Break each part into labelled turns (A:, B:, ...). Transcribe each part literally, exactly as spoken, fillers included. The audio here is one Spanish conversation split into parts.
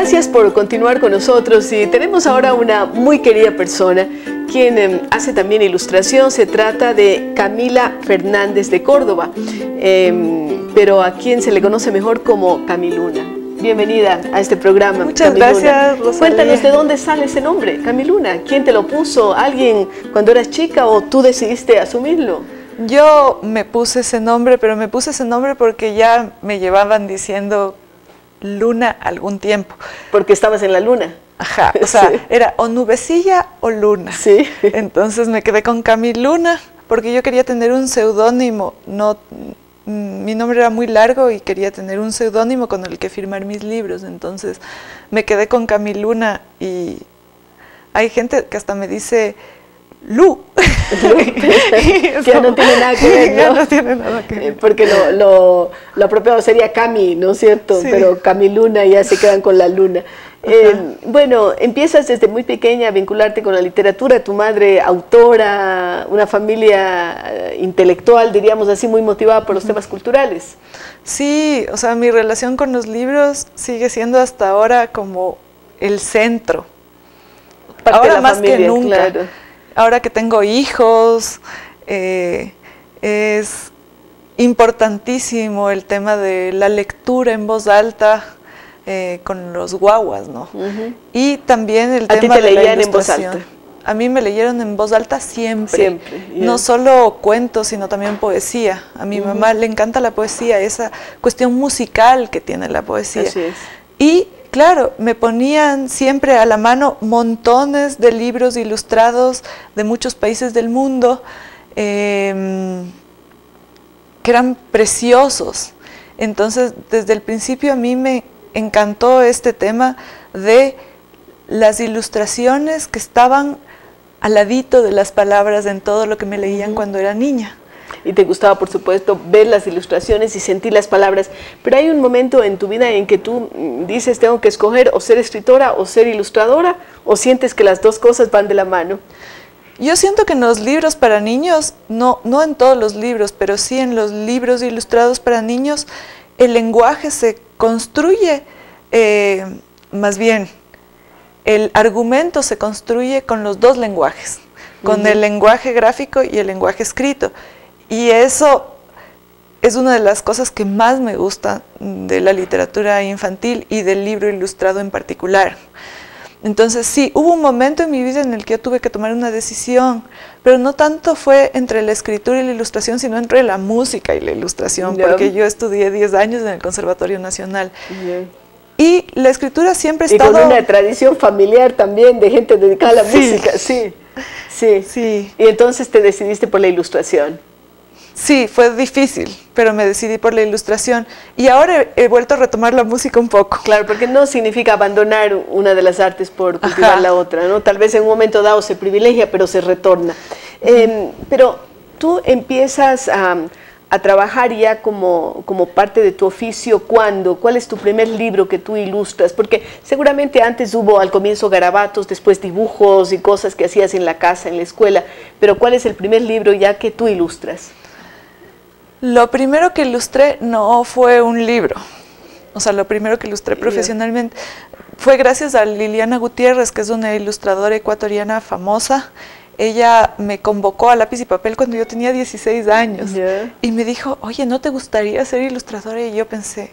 A: Gracias por continuar con nosotros y tenemos ahora una muy querida persona quien eh, hace también ilustración. Se trata de Camila Fernández de Córdoba, eh, pero a quien se le conoce mejor como Camiluna. Bienvenida a este programa.
B: Muchas
A: Camiluna.
B: gracias, Rosalía.
A: Cuéntanos de dónde sale ese nombre, Camiluna. ¿Quién te lo puso? ¿Alguien cuando eras chica o tú decidiste asumirlo?
B: Yo me puse ese nombre, pero me puse ese nombre porque ya me llevaban diciendo Luna algún tiempo.
A: Porque estabas en la luna.
B: Ajá, o sea, sí. Era o Nubecilla o Luna.
A: Sí.
B: Entonces me quedé con Camiluna porque yo quería tener un seudónimo. No, mi nombre era muy largo y quería tener un seudónimo con el que firmar mis libros. Entonces me quedé con Camiluna y hay gente que hasta me dice Lu.
A: Que ya no tiene nada que ver, ¿no?
B: Ya no tiene nada que ver.
A: Porque lo, lo, lo apropiado sería Cami, ¿no es cierto? Sí. Pero Camiluna ya se quedan con la luna. Eh, bueno, empiezas desde muy pequeña a vincularte con la literatura, tu madre autora, una familia intelectual, diríamos así, muy motivada por los uh-huh. temas culturales.
B: Sí, o sea, mi relación con los libros sigue siendo hasta ahora como el centro. Parte ahora de la más familia, que nunca. Claro. Ahora que tengo hijos, eh, es importantísimo el tema de la lectura en voz alta eh, con los guaguas, ¿no? Uh-huh. Y también el
A: ¿A
B: tema
A: ti te
B: de la
A: leían en voz alta?
B: A mí me leyeron en voz alta siempre.
A: Siempre. Yeah.
B: No solo cuentos, sino también poesía. A mi uh-huh. mamá le encanta la poesía, esa cuestión musical que tiene la poesía.
A: Así es.
B: Y claro, me ponían siempre a la mano montones de libros ilustrados de muchos países del mundo eh, que eran preciosos. Entonces, desde el principio a mí me encantó este tema de las ilustraciones que estaban al ladito de las palabras en todo lo que me leían uh-huh. cuando era niña.
A: Y te gustaba, por supuesto, ver las ilustraciones y sentir las palabras. Pero hay un momento en tu vida en que tú dices, tengo que escoger o ser escritora o ser ilustradora, o sientes que las dos cosas van de la mano.
B: Yo siento que en los libros para niños, no, no en todos los libros, pero sí en los libros ilustrados para niños, el lenguaje se construye, eh, más bien, el argumento se construye con los dos lenguajes, con uh-huh. el lenguaje gráfico y el lenguaje escrito. Y eso es una de las cosas que más me gusta de la literatura infantil y del libro ilustrado en particular. Entonces sí, hubo un momento en mi vida en el que yo tuve que tomar una decisión, pero no tanto fue entre la escritura y la ilustración, sino entre la música y la ilustración, yeah. porque yo estudié diez años en el Conservatorio Nacional. Yeah. Y la escritura siempre ha estado...
A: Y con una tradición familiar también de gente dedicada a la sí. música, sí, sí,
B: sí.
A: Y entonces te decidiste por la ilustración.
B: Sí, fue difícil, pero me decidí por la ilustración y ahora he, he vuelto a retomar la música un poco.
A: Claro, porque no significa abandonar una de las artes por cultivar Ajá. la otra, ¿no? Tal vez en un momento dado se privilegia, pero se retorna. Eh, pero tú empiezas a, a trabajar ya como, como parte de tu oficio, ¿cuándo? ¿Cuál es tu primer libro que tú ilustras? Porque seguramente antes hubo al comienzo garabatos, después dibujos y cosas que hacías en la casa, en la escuela, pero ¿cuál es el primer libro ya que tú ilustras?
B: Lo primero que ilustré no fue un libro, o sea, lo primero que ilustré profesionalmente yeah. fue gracias a Liliana Gutiérrez, que es una ilustradora ecuatoriana famosa. Ella me convocó a Lápiz y Papel cuando yo tenía dieciséis años yeah. y me dijo, oye, ¿no te gustaría ser ilustradora? Y yo pensé,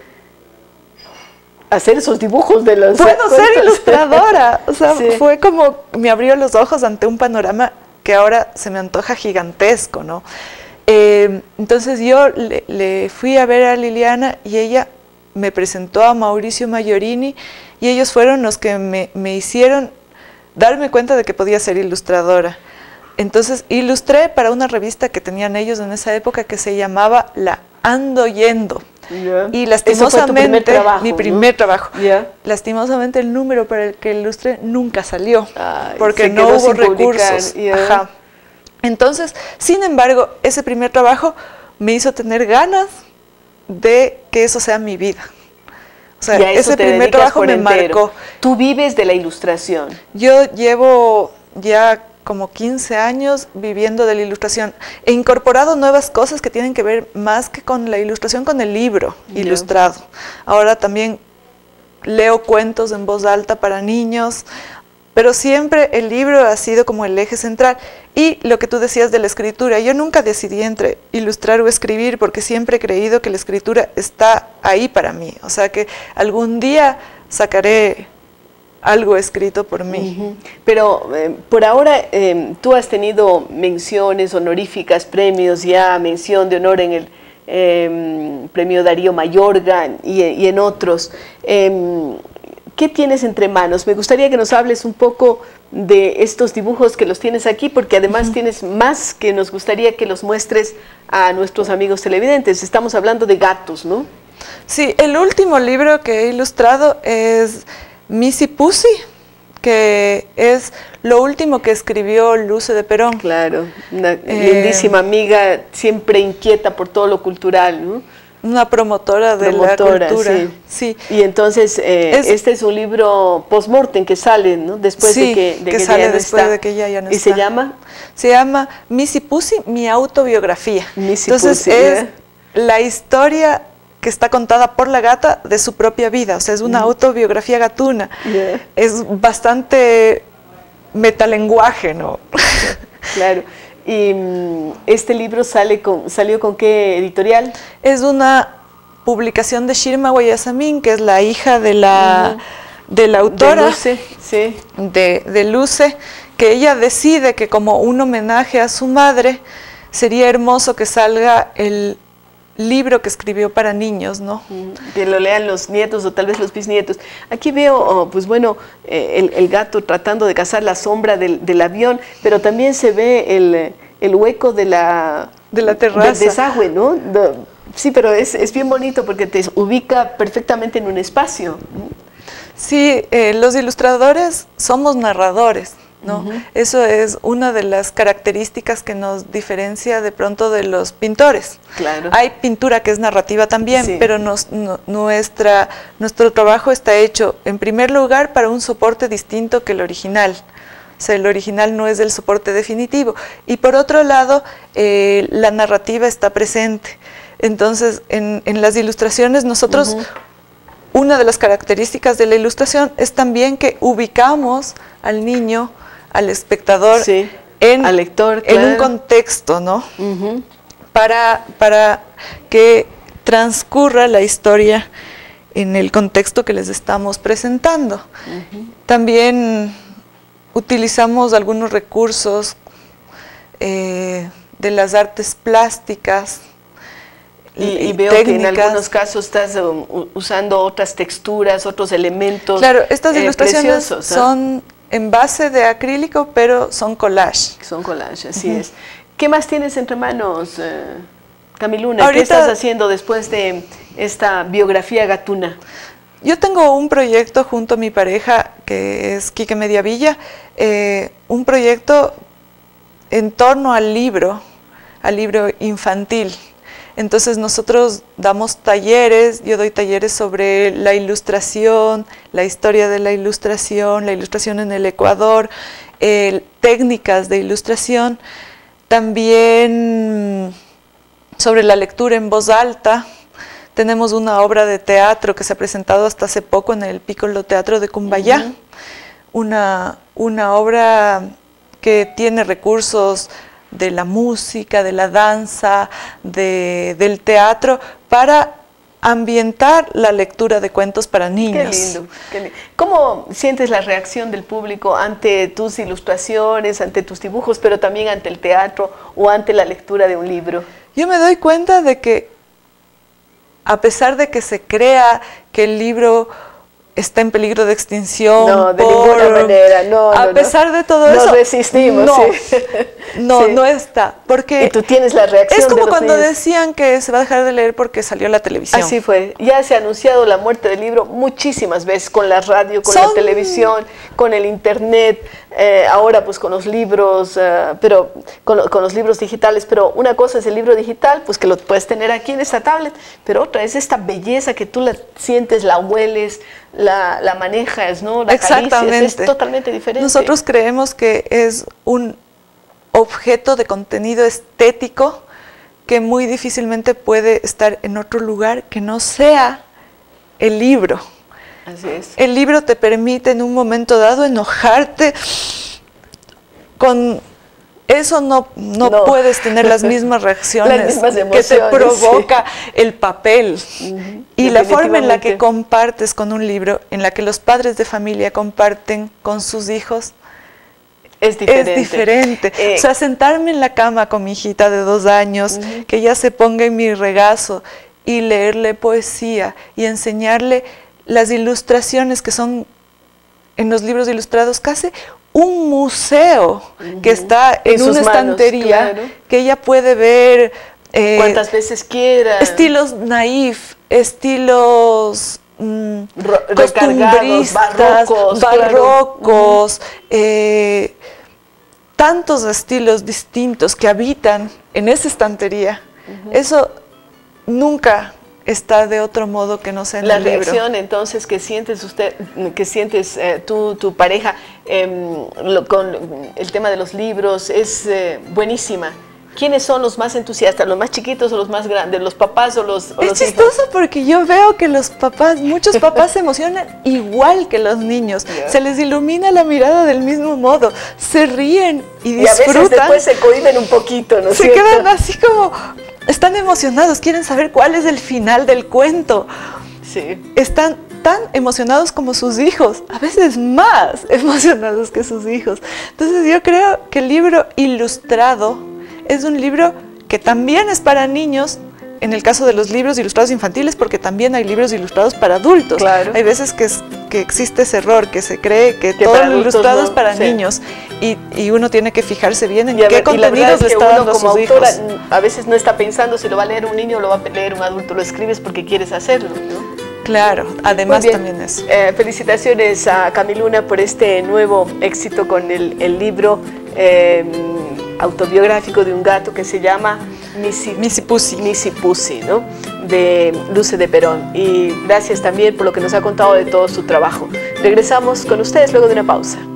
A: hacer esos dibujos de los...
B: Puedo ser ilustradora, o sea, sí. fue como, me abrió los ojos ante un panorama que ahora se me antoja gigantesco, ¿no? Eh, entonces yo le, le fui a ver a Liliana y ella me presentó a Mauricio Maggiorini y ellos fueron los que me, me hicieron darme cuenta de que podía ser ilustradora. Entonces ilustré para una revista que tenían ellos en esa época que se llamaba La Ando Yendo.
A: Yeah.
B: Y lastimosamente,
A: Eso fue tu primer trabajo,
B: mi primer
A: ¿no?
B: trabajo,
A: yeah.
B: lastimosamente el número para el que ilustré nunca salió,
A: Ay,
B: porque no hubo recursos. Yeah. Ajá. Entonces, sin embargo, ese primer trabajo me hizo tener ganas de que eso sea mi vida. O sea, ese primer trabajo me marcó.
A: Tú vives de la ilustración.
B: Yo llevo ya como quince años viviendo de la ilustración. He incorporado nuevas cosas que tienen que ver más que con la ilustración, con el libro yeah. ilustrado. Ahora también leo cuentos en voz alta para niños, pero siempre el libro ha sido como el eje central. Y lo que tú decías de la escritura, yo nunca decidí entre ilustrar o escribir, porque siempre he creído que la escritura está ahí para mí, o sea que algún día sacaré algo escrito por mí.
A: Uh-huh. Pero eh, por ahora eh, tú has tenido menciones honoríficas, premios ya, mención de honor en el eh, premio Darío Mayorga y, y en otros. Eh, ¿Qué tienes entre manos? Me gustaría que nos hables un poco de estos dibujos que los tienes aquí, porque además uh-huh. tienes más que nos gustaría que los muestres a nuestros amigos televidentes. Estamos hablando de gatos, ¿no?
B: Sí, el último libro que he ilustrado es Missy Pussy, que es lo último que escribió Luce de Perón.
A: Claro, una eh, lindísima amiga, siempre inquieta por todo lo cultural, ¿no?
B: Una promotora de promotora, la cultura.
A: Sí.
B: Sí.
A: Y entonces, eh, es, este es un libro post-mortem que sale, ¿no? Después
B: sí,
A: de que, de
B: que,
A: que
B: sale
A: ya no
B: después
A: está.
B: de que ella ya no
A: ¿Y
B: está.
A: se llama?
B: Se llama Missy Pussy, mi autobiografía.
A: Missy
B: entonces,
A: Pussy,
B: es
A: yeah.
B: la historia que está contada por la gata de su propia vida, o sea, es una mm. autobiografía gatuna. Yeah. Es bastante metalenguaje, ¿no?
A: Claro. ¿Y este libro sale con, salió con qué editorial?
B: Es una publicación de Shirma Guayasamín, que es la hija de la, uh-huh. de la autora,
A: de Luce, sí.
B: de, de Luce, que ella decide que como un homenaje a su madre, sería hermoso que salga el libro que escribió para niños, ¿no?
A: Que lo lean los nietos o tal vez los bisnietos. Aquí veo, oh, pues bueno, eh, el, el gato tratando de cazar la sombra del, del avión, pero también se ve el, el hueco de la,
B: de la terraza.
A: Del desagüe, ¿no? De, sí, pero es, es bien bonito porque te ubica perfectamente en un espacio.
B: Sí, eh, los ilustradores somos narradores, ¿no? Uh-huh. Eso es una de las características que nos diferencia de pronto de los pintores.
A: Claro.
B: Hay pintura que es narrativa también, sí. pero nos, no, nuestra, nuestro trabajo está hecho en primer lugar para un soporte distinto que el original. O sea, el original no es el soporte definitivo. Y por otro lado, eh, la narrativa está presente. Entonces, en, en las ilustraciones nosotros... Uh-huh. Una de las características de la ilustración es también que ubicamos al niño, al espectador,
A: sí,
B: en,
A: al lector,
B: en
A: claro.
B: un contexto, ¿no?
A: Uh-huh.
B: para, para que transcurra la historia en el contexto que les estamos presentando. Uh-huh. También utilizamos algunos recursos eh, de las artes plásticas,
A: Y, y veo técnicas. Que en algunos casos estás um, usando otras texturas, otros elementos.
B: Claro, estas eh, ilustraciones
A: preciosos, ¿eh?
B: son en base de acrílico, pero son collage.
A: Son collage, así uh-huh. es. ¿Qué más tienes entre manos, eh, Camiluna? Ahorita, ¿qué estás haciendo después de esta biografía gatuna?
B: Yo tengo un proyecto junto a mi pareja, que es Quique Mediavilla, eh, un proyecto en torno al libro, al libro infantil. Entonces nosotros damos talleres, yo doy talleres sobre la ilustración, la historia de la ilustración, la ilustración en el Ecuador, eh, técnicas de ilustración, también sobre la lectura en voz alta. Tenemos una obra de teatro que se ha presentado hasta hace poco en el Piccolo Teatro de Cumbayá, uh-huh. una, una obra que tiene recursos de la música, de la danza, de, del teatro, para ambientar la lectura de cuentos para niños.
A: Qué lindo, qué lindo. ¿Cómo sientes la reacción del público ante tus ilustraciones, ante tus dibujos, pero también ante el teatro o ante la lectura de un libro?
B: Yo me doy cuenta de que, a pesar de que se crea que el libro está en peligro de extinción.
A: No, de
B: por,
A: ninguna manera, no.
B: A
A: no,
B: pesar
A: no.
B: de todo
A: Nos
B: eso.
A: Nos resistimos,
B: no,
A: sí.
B: No,
A: sí.
B: no está. Porque
A: y tú tienes la reacción.
B: Es como
A: de los
B: cuando
A: niños.
B: decían que se va a dejar de leer porque salió la televisión.
A: Así fue. Ya se ha anunciado la muerte del libro muchísimas veces, con la radio, con Son... la televisión, con el internet, eh, ahora pues con los libros, uh, pero con, con los libros digitales. Pero una cosa es el libro digital, pues que lo puedes tener aquí en esta tablet, pero otra es esta belleza que tú la sientes, la hueles, la, la manejas, ¿no? La
B: Exactamente.
A: Caricias, es totalmente diferente.
B: Nosotros creemos que es un objeto de contenido estético que muy difícilmente puede estar en otro lugar que no sea el libro.
A: Así es.
B: El libro te permite en un momento dado enojarte con... Eso no, no, no puedes tener las mismas reacciones
A: las mismas
B: que te provoca
A: sí.
B: el papel. Uh-huh. Y la forma en la que compartes con un libro, en la que los padres de familia comparten con sus hijos,
A: es diferente.
B: Es diferente.
A: Eh,
B: o sea, sentarme en la cama con mi hijita de dos años, uh-huh. que ella se ponga en mi regazo y leerle poesía y enseñarle las ilustraciones que son en los libros ilustrados casi un museo uh-huh. que está en, en una estantería manos, claro. que ella puede ver
A: eh, cuantas veces quiera.
B: Estilos naif, estilos mm,
A: costumbristas, barrocos,
B: barrocos claro. eh, tantos estilos distintos que habitan en esa estantería. Uh-huh. Eso nunca está de otro modo que no sea en
A: la
B: el libro.
A: La reacción entonces que sientes usted, que sientes eh, tú, tu pareja eh, lo, con el tema de los libros es eh, buenísima. ¿Quiénes son los más entusiastas, los más chiquitos o los más grandes, los papás o los, o
B: es
A: los
B: chistoso
A: hijos?
B: Porque yo veo que los papás, muchos papás se emocionan igual que los niños. Yeah. Se les ilumina la mirada del mismo modo, se ríen y disfrutan.
A: Y a veces después se cohiben un poquito, ¿no es
B: Se
A: cierto?
B: quedan así como, están emocionados, quieren saber cuál es el final del cuento.
A: Sí.
B: Están tan emocionados como sus hijos, a veces más emocionados que sus hijos. Entonces yo creo que el libro ilustrado es un libro que también es para niños, en el caso de los libros ilustrados infantiles, porque también hay libros ilustrados para adultos.
A: Claro.
B: Hay veces que, es, que existe ese error, que se cree que, que todo lo ilustrado no, es para sí. niños, y, y uno tiene que fijarse bien en y qué ver, contenidos le está dando a sus
A: autora,
B: hijos.
A: A veces no está pensando si lo va a leer un niño o lo va a leer un adulto, lo escribes porque quieres hacerlo, ¿no?
B: Claro, además también eso.
A: Eh, felicitaciones a Camiluna por este nuevo éxito con el, el libro eh, autobiográfico de un gato que se llama Missy,
B: Missy Pussy,
A: Missy Pussy, ¿no? De Luce de Perón. Y gracias también por lo que nos ha contado de todo su trabajo. Regresamos con ustedes luego de una pausa.